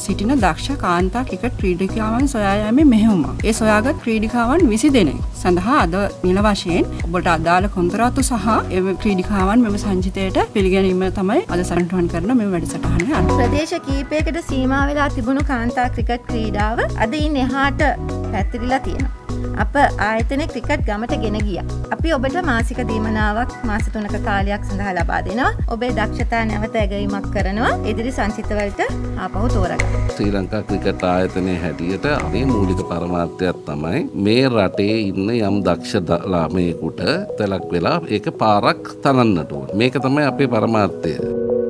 සිටින දක්ෂ කාන්තා ක්‍රිකට් ක්‍රීඩිකාවන් සොයා යාමේ මෙහෙයුමක්. ඒ සොයාගත් ක්‍රීඩිකාවන් 20 දෙනෙක් සඳහා අද නිල වශයෙන් ඔබට අදාළ කොන්ත්‍රාත්තු සහ එම ක්‍රීඩිකාවන් මෙම සංචිතයට පිළිගැනීම තමයි අද සටහන් කරන මෙම වැඩසටහනේ අරමුණ. ප්‍රදේශ කීපයකට සීමා වෙලා තිබුණු කාන්තා ක්‍රිකට් ක්‍රීඩාව අද ඉන් එහාට පැතිරිලා තියෙනවා. අප ආයතනයේ ක්‍රිකට් ගමට ගෙන ගියා. අපි ඔබට මාසික දීමනාවක් මාස 3ක කාලයක් සඳහා ලබා දෙනවා. ඔබේ දක්ෂතා නැවත ඇගයීමක් කරනවා. ඉදිරි සංචිතවලට ආපහු තෝරගන්න. ශ්‍රී ලංකා ක්‍රිකට් ආයතනයේ හැටියට අපේ මූලික පරමාර්ථයක් තමයි මේ රටේ ඉන්න යම් දක්ෂ ළමයෙකුට තලක් වෙලා ඒක පාරක් තනන්නට ඕන. මේක තමයි අපේ පරමාර්ථය.